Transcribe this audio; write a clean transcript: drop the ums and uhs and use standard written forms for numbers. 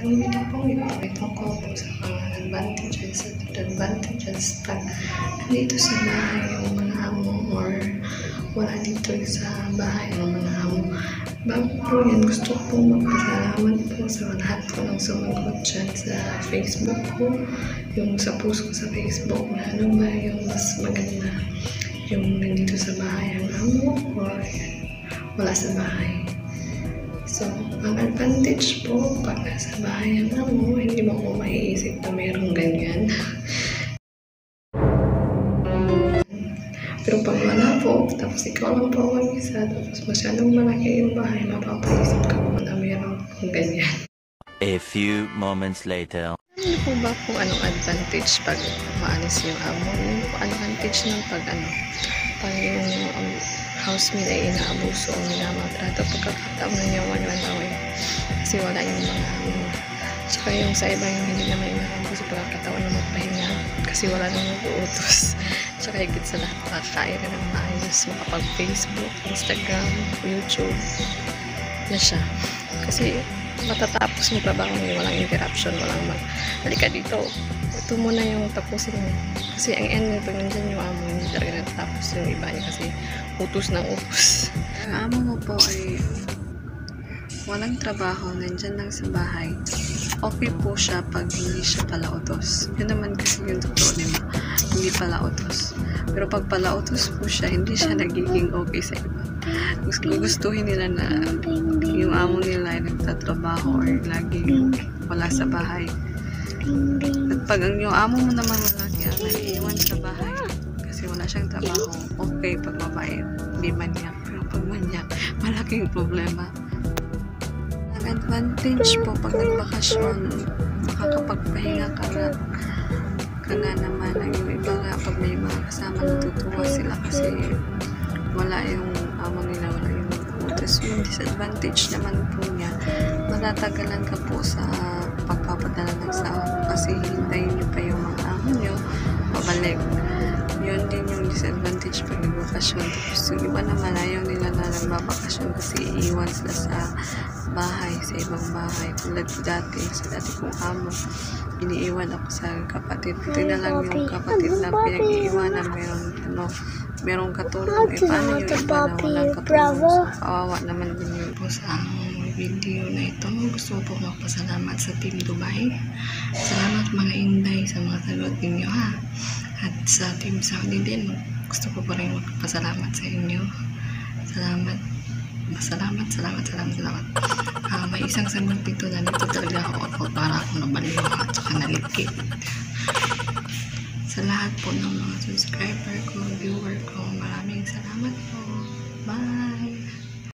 video po, ipakita ko po sa mga advantages at disadvantages pag nandito sa bahay yung mga amo or wala dito sa bahay ng mga amo. Bago po yan, gusto ko po magpasalamat po sa lahat po ng sumagot dyan sa Facebook ko, yung sa post ko sa Facebook na ano ba yung mas maganda, yung nandito sa bahay ang amo or wala sa bahay. So, ang advantage po, pag nasa bahay ang amo, hindi mo ko maiisip na mayroong ganyan. Pero pag wala po, tapos ikaw lang po mag-isa, tapos masyadong malaki yung bahay, mapapaisip ka po na mayroong ganyan. A few moments later. Ano po ba kung anong advantage pag maalis yung amo? Ano po advantage ng pag yung housemate ay inaabuso o minamaltrato pagkakataon na niya maglalaway kasi wala yung mga saka yung sa iba yung hindi naman inaabuso pagkakataon na magpahinga kasi wala nang mag-uutos saka higit sa lahat makakain na ng maayos makapag Facebook, Instagram, YouTube na siya kasi matatapos yung trabaho niya, walang interruption, walang halika dito, ito muna yung tapusin mo kasi ang end mo pag nandyan yung amo hindi talaga natatapos yung iba niya kasi utos ng utos. Ang amo mo po ay walang trabaho, nandyan lang sa bahay, okay po siya pag hindi siya pala utos. Yun naman kasi yung totoo, diba? Hindi pala utos. Pero pag pala utos po siya, hindi siya nagiging okay sa iba. Gustuhin nila na yung amo nila ay nagtatrabaho or laging wala sa bahay. At pag yung amo mo naman malaki ang naiiwan sa bahay kasi wala siyang trabaho, okay pag mabait, hindi manyak. Pero pag manyak, malaking problema. Ang advantage po pag nagbakasyon, makakapagpahinga ka nga naman. Yung iba nga pag may mga kasama natutuwa sila kasi wala yung amo nila, wala yung utos. Yung disadvantage naman po niya, matatagalan ka po sa pagpapadala ng sahod kasi hintayin niyo pa yung mga amo niyo pabalik. Yun din yung disadvantage pag nagbakasyon. Tapos yung iba naman ayaw nila na nagbabakasyon kasi iiwan sila sa bahay, sa ibang bahay. Tulad dati, sa dati kong amo, iniiwan ako sa kapatid. Ito na lang yung kapatid na pinag-iiwanan. Merong katulong. Paano yung iba na walang katulong? So, kawawa naman din yun po sa video na ito. Gusto ko po magpasalamat sa Team Dubai. Salamat mga Inday sa mga sagot ninyo ha. At sa Team Saudi din, gusto ko pa rin magpasalamat sa inyo. Salamat. May isang sagot dito na nito talaga ako para ako nabaliw at saka nalikit. Sa lahat po ng mga subscriber ko, viewer ko, maraming salamat po. Bye!